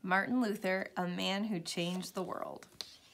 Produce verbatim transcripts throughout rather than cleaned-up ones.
Martin Luther, a man who changed the world.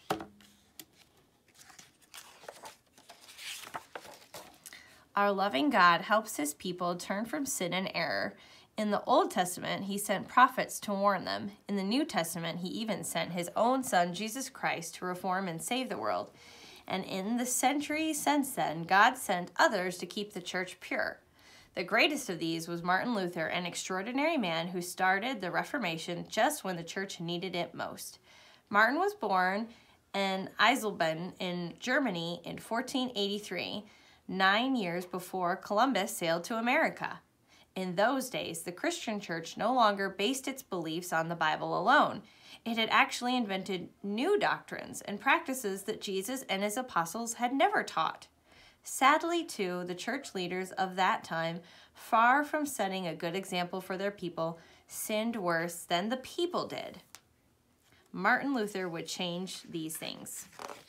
Our loving God helps his people turn from sin and error. In the Old Testament, he sent prophets to warn them. In the New Testament, he even sent his own son, Jesus Christ, to reform and save the world. And in the centuries since then, God sent others to keep the church pure. The greatest of these was Martin Luther, an extraordinary man who started the Reformation just when the church needed it most. Martin was born in Eisleben in Germany in fourteen eighty-three, nine years before Columbus sailed to America. In those days, the Christian church no longer based its beliefs on the Bible alone. It had actually invented new doctrines and practices that Jesus and his apostles had never taught. Sadly, too, the church leaders of that time, far from setting a good example for their people, sinned worse than the people did. Martin Luther would change these things.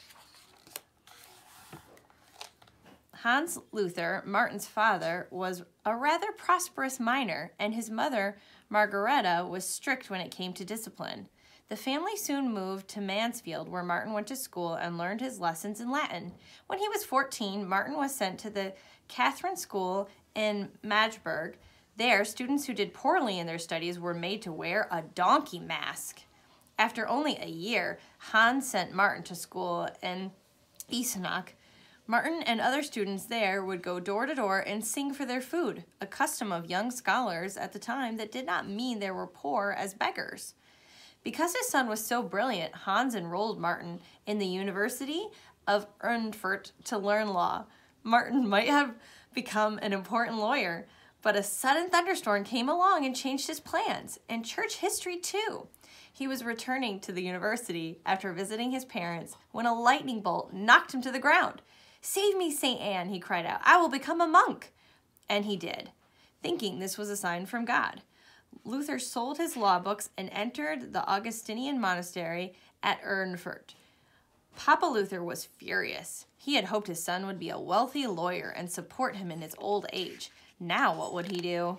Hans Luther, Martin's father, was a rather prosperous miner, and his mother, Margareta, was strict when it came to discipline. The family soon moved to Mansfield, where Martin went to school and learned his lessons in Latin. When he was fourteen, Martin was sent to the Catherine School in Magdeburg. There, students who did poorly in their studies were made to wear a donkey mask. After only a year, Hans sent Martin to school in Eisenach. Martin and other students there would go door to door and sing for their food, a custom of young scholars at the time that did not mean they were poor as beggars. Because his son was so brilliant, Hans enrolled Martin in the University of Erfurt to learn law. Martin might have become an important lawyer, but a sudden thunderstorm came along and changed his plans, and church history too. He was returning to the university after visiting his parents when a lightning bolt knocked him to the ground. "Save me, Saint Anne," he cried out. "I will become a monk." And he did, thinking this was a sign from God. Luther sold his law books and entered the Augustinian monastery at Erfurt. Papa Luther was furious. He had hoped his son would be a wealthy lawyer and support him in his old age. Now what would he do?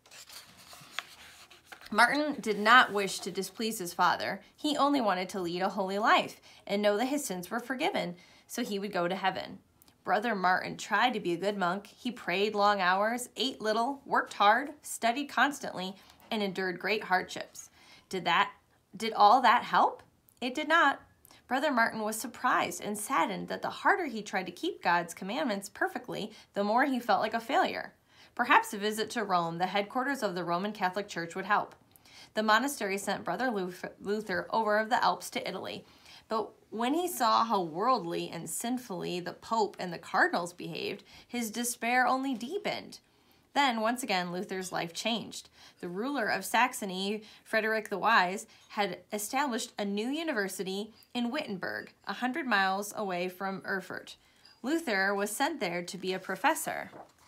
Martin did not wish to displease his father. He only wanted to lead a holy life and know that his sins were forgiven, so he would go to heaven. Brother Martin tried to be a good monk. He prayed long hours, ate little, worked hard, studied constantly, and endured great hardships. Did that, did all that help? It did not. Brother Martin was surprised and saddened that the harder he tried to keep God's commandments perfectly, the more he felt like a failure. Perhaps a visit to Rome, the headquarters of the Roman Catholic Church, would help. The monastery sent Brother Luther over the Alps to Italy, but when he saw how worldly and sinfully the Pope and the cardinals behaved, his despair only deepened. Then, once again, Luther's life changed. The ruler of Saxony, Frederick the Wise, had established a new university in Wittenberg, a hundred miles away from Erfurt. Luther was sent there to be a professor.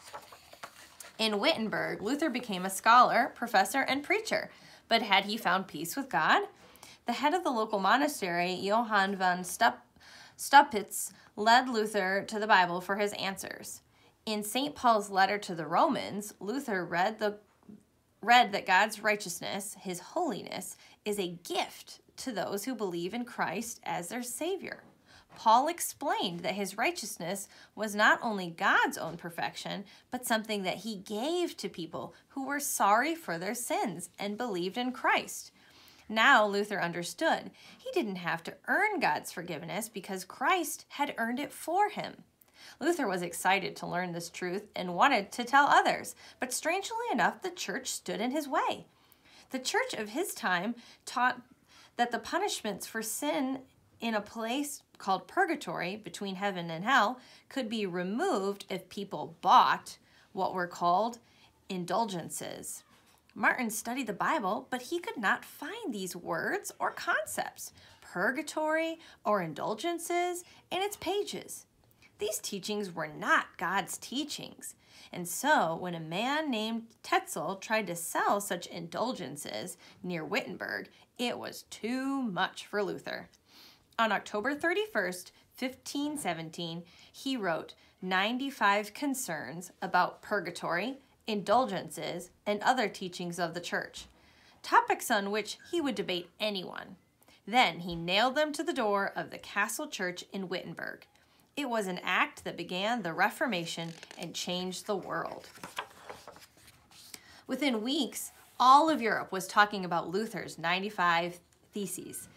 In Wittenberg, Luther became a scholar, professor, and preacher. But had he found peace with God? The head of the local monastery, Johann von Staupitz, led Luther to the Bible for his answers. In Saint Paul's letter to the Romans, Luther read, the, read that God's righteousness, his holiness, is a gift to those who believe in Christ as their Savior. Paul explained that his righteousness was not only God's own perfection, but something that he gave to people who were sorry for their sins and believed in Christ. Now Luther understood he didn't have to earn God's forgiveness because Christ had earned it for him. Luther was excited to learn this truth and wanted to tell others, but strangely enough, the church stood in his way. The church of his time taught that the punishments for sin in a place called purgatory, between heaven and hell, could be removed if people bought what were called indulgences. Martin studied the Bible, but he could not find these words or concepts, purgatory or indulgences, in its pages. These teachings were not God's teachings. And so, when a man named Tetzel tried to sell such indulgences near Wittenberg, it was too much for Luther. On October thirty-first, fifteen seventeen, he wrote ninety-five concerns about purgatory, indulgences, and other teachings of the church. topics on which he would debate anyone. Then he nailed them to the door of the Castle Church in Wittenberg. It was an act that began the Reformation and changed the world. Within weeks, all of Europe was talking about Luther's ninety-five Theses.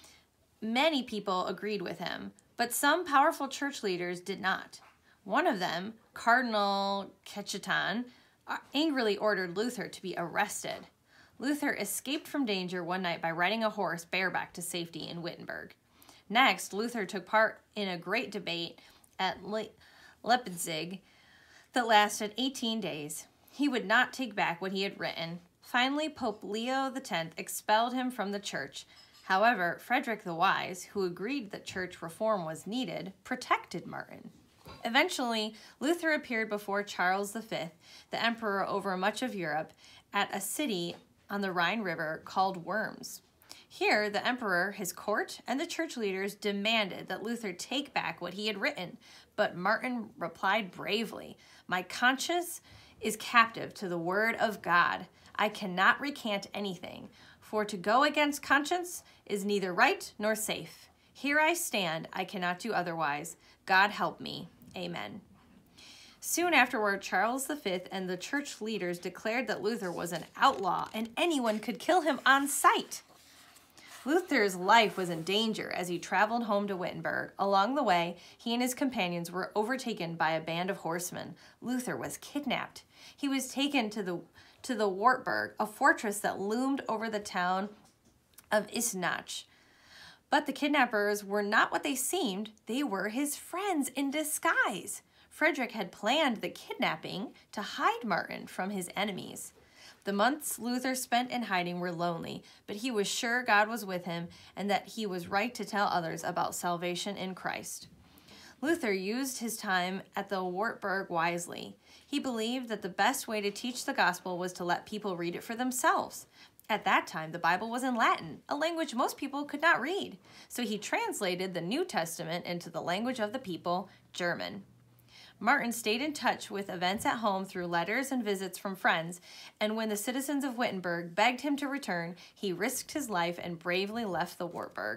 Many people agreed with him, but some powerful church leaders did not. One of them, Cardinal Cajetan, angrily ordered Luther to be arrested. Luther escaped from danger one night by riding a horse bareback to safety in Wittenberg. Next, Luther took part in a great debate at Le- Leipzig that lasted eighteen days. He would not take back what he had written. Finally, Pope Leo the tenth expelled him from the church. However, Frederick the Wise, who agreed that church reform was needed, protected Martin. Eventually, Luther appeared before Charles the fifth, the emperor over much of Europe, at a city on the Rhine River called Worms. Here, the emperor, his court, and the church leaders demanded that Luther take back what he had written, but Martin replied bravely, "My conscience is captive to the word of God. I cannot recant anything, for to go against conscience is neither right nor safe. Here I stand, I cannot do otherwise. God help me. Amen." Soon afterward, Charles the fifth and the church leaders declared that Luther was an outlaw and anyone could kill him on sight. Luther's life was in danger as he traveled home to Wittenberg. Along the way, he and his companions were overtaken by a band of horsemen. Luther was kidnapped. He was taken to the to the Wartburg, a fortress that loomed over the town of Eisenach. But the kidnappers were not what they seemed. They were his friends in disguise. Frederick had planned the kidnapping to hide Martin from his enemies. The months Luther spent in hiding were lonely, but he was sure God was with him and that he was right to tell others about salvation in Christ. Luther used his time at the Wartburg wisely. He believed that the best way to teach the gospel was to let people read it for themselves. At that time, the Bible was in Latin, a language most people could not read. So he translated the New Testament into the language of the people, German. Martin stayed in touch with events at home through letters and visits from friends, and when the citizens of Wittenberg begged him to return, he risked his life and bravely left the Wartburg.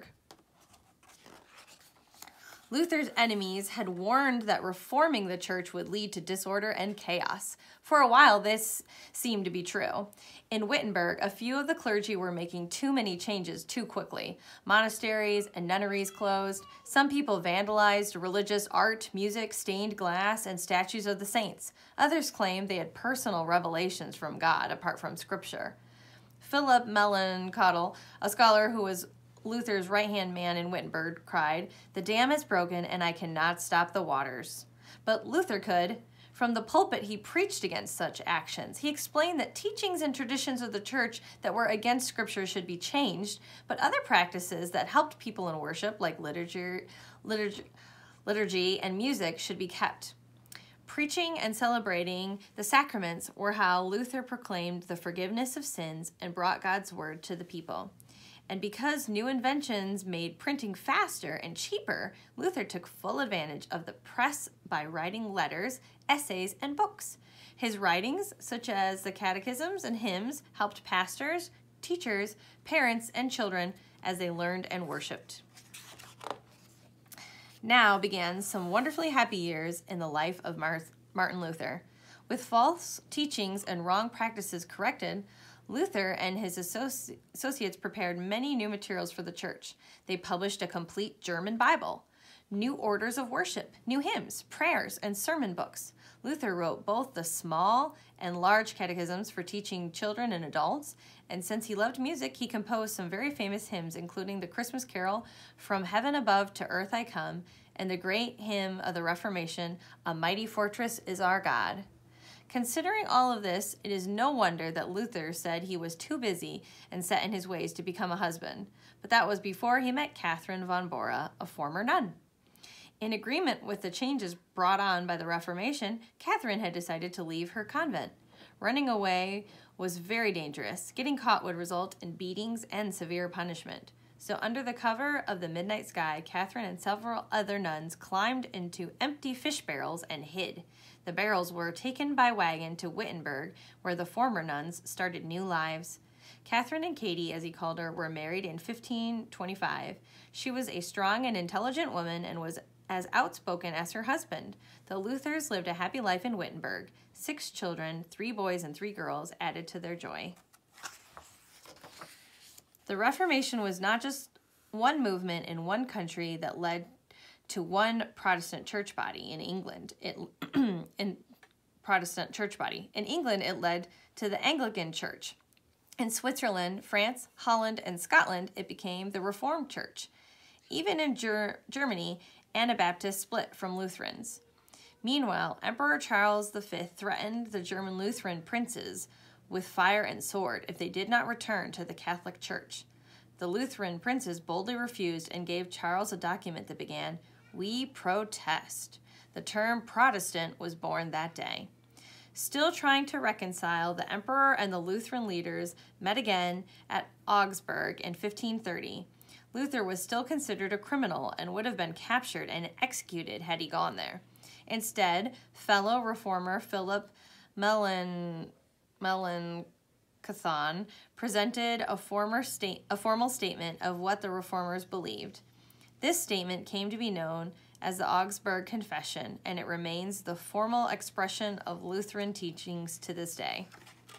Luther's enemies had warned that reforming the church would lead to disorder and chaos. For a while, this seemed to be true. In Wittenberg, a few of the clergy were making too many changes too quickly. Monasteries and nunneries closed. Some people vandalized religious art, music, stained glass, and statues of the saints. Others claimed they had personal revelations from God apart from Scripture. Philip Melanchthon, a scholar who was Luther's right-hand man in Wittenberg, cried, "The dam is broken and I cannot stop the waters." But Luther could. From the pulpit, he preached against such actions. He explained that teachings and traditions of the church that were against Scripture should be changed, but other practices that helped people in worship, like liturgy, liturgy, liturgy and music, should be kept. Preaching and celebrating the sacraments were how Luther proclaimed the forgiveness of sins and brought God's word to the people. And because new inventions made printing faster and cheaper, Luther took full advantage of the press by writing letters, essays, and books. His writings, such as the catechisms and hymns, helped pastors, teachers, parents, and children as they learned and worshiped. Now began some wonderfully happy years in the life of Martin Luther. With false teachings and wrong practices corrected, Luther and his associ- associates prepared many new materials for the church. They published a complete German Bible, new orders of worship, new hymns, prayers, and sermon books. Luther wrote both the small and large catechisms for teaching children and adults, and since he loved music, he composed some very famous hymns, including the Christmas carol, "From Heaven Above to Earth I Come," and the great hymn of the Reformation, "A Mighty Fortress is Our God." Considering all of this, it is no wonder that Luther said he was too busy and set in his ways to become a husband, but that was before he met Catherine von Bora, a former nun. In agreement with the changes brought on by the Reformation, Catherine had decided to leave her convent. Running away was very dangerous. Getting caught would result in beatings and severe punishment. So under the cover of the midnight sky, Catherine and several other nuns climbed into empty fish barrels and hid. The barrels were taken by wagon to Wittenberg, where the former nuns started new lives. Catherine and Katie, as he called her, were married in fifteen twenty-five. She was a strong and intelligent woman and was as outspoken as her husband. The Luthers lived a happy life in Wittenberg. Six children, three boys and three girls, added to their joy. The Reformation was not just one movement in one country that led to one Protestant church body in England. It in Protestant church body. In England, it led to the Anglican Church. In Switzerland, France, Holland, and Scotland, it became the Reformed Church. Even in Ger- Germany, Anabaptists split from Lutherans. Meanwhile, Emperor Charles the Fifth threatened the German Lutheran princes with fire and sword if they did not return to the Catholic Church. The Lutheran princes boldly refused and gave Charles a document that began, "We protest." The term Protestant was born that day. Still trying to reconcile, the emperor and the Lutheran leaders met again at Augsburg in fifteen thirty. Luther was still considered a criminal and would have been captured and executed had he gone there. Instead, fellow reformer Philip Melan, Melanchthon presented a, former state, a formal statement of what the reformers believed. This statement came to be known as the Augsburg Confession, and it remains the formal expression of Lutheran teachings to this day.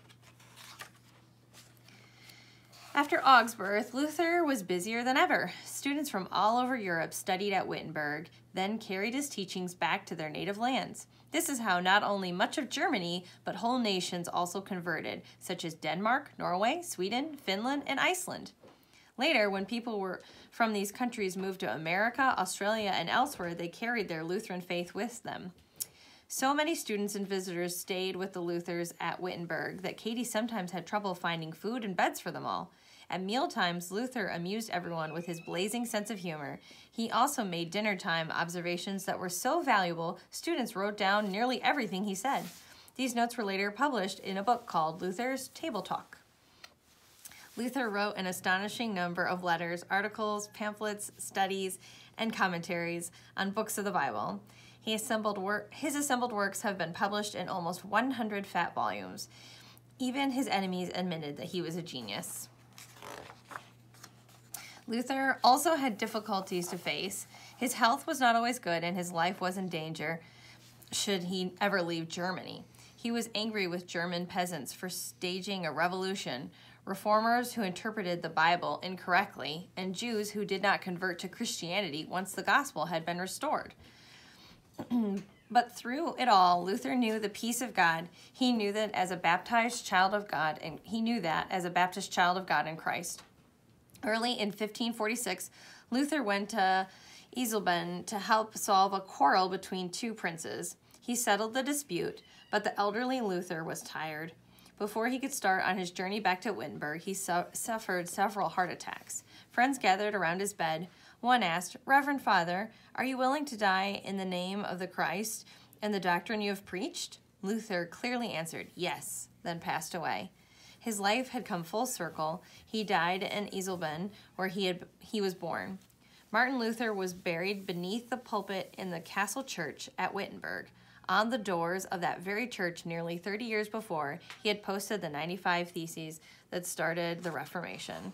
After Augsburg, Luther was busier than ever. Students from all over Europe studied at Wittenberg, then carried his teachings back to their native lands. This is how not only much of Germany, but whole nations also converted, such as Denmark, Norway, Sweden, Finland, and Iceland. Later, when people were from these countries moved to America, Australia, and elsewhere, they carried their Lutheran faith with them. So many students and visitors stayed with the Luthers at Wittenberg that Katie sometimes had trouble finding food and beds for them all. At mealtimes, Luther amused everyone with his blazing sense of humor. He also made dinner-time observations that were so valuable, students wrote down nearly everything he said. These notes were later published in a book called Luther's Table Talk. Luther wrote an astonishing number of letters, articles, pamphlets, studies, and commentaries on books of the Bible. He assembled work, his assembled works have been published in almost one hundred fat volumes. Even his enemies admitted that he was a genius. Luther also had difficulties to face. His health was not always good, and his life was in danger should he ever leave Germany. He was angry with German peasants for staging a revolution, reformers who interpreted the Bible incorrectly, and Jews who did not convert to Christianity once the gospel had been restored. But through it all, Luther knew the peace of God. He knew that as a baptized child of God, and he knew that as a Baptist child of God in Christ. Early in fifteen forty-six, Luther went to Eisleben to help solve a quarrel between two princes. He settled the dispute, but the elderly Luther was tired. Before he could start on his journey back to Wittenberg, he su- suffered several heart attacks. Friends gathered around his bed. One asked, "Reverend Father, are you willing to die in the name of the Christ and the doctrine you have preached?" Luther clearly answered, "Yes," then passed away. His life had come full circle. He died in Eisleben, where he had he was born. Martin Luther was buried beneath the pulpit in the Castle Church at Wittenberg. On the doors of that very church nearly thirty years before, he had posted the ninety-five Theses that started the Reformation.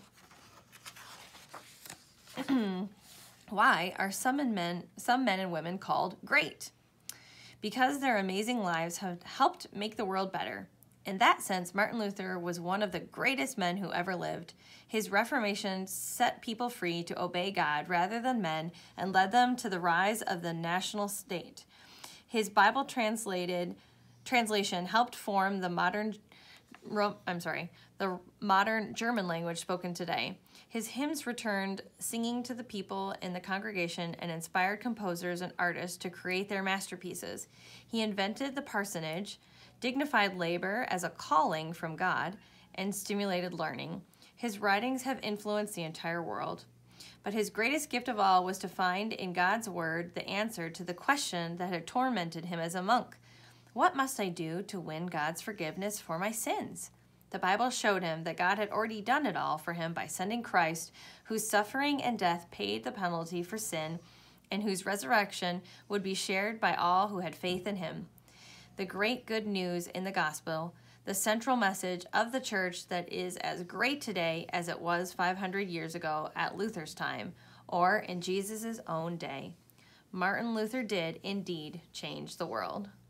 Why are some men, some men and women called great? Because their amazing lives have helped make the world better. In that sense, Martin Luther was one of the greatest men who ever lived. His Reformation set people free to obey God rather than men and led them to the rise of the national state. His Bible translated translation helped form the modern I'm sorry, the modern German language spoken today. His hymns returned singing to the people in the congregation and inspired composers and artists to create their masterpieces. He invented the parsonage, dignified labor as a calling from God, and stimulated learning. His writings have influenced the entire world. But his greatest gift of all was to find in God's word the answer to the question that had tormented him as a monk. What must I do to win God's forgiveness for my sins? The Bible showed him that God had already done it all for him by sending Christ, whose suffering and death paid the penalty for sin, and whose resurrection would be shared by all who had faith in him. The great good news in the gospel the central message of the church that is as great today as it was five hundred years ago at Luther's time, or in Jesus' own day. Martin Luther did indeed change the world.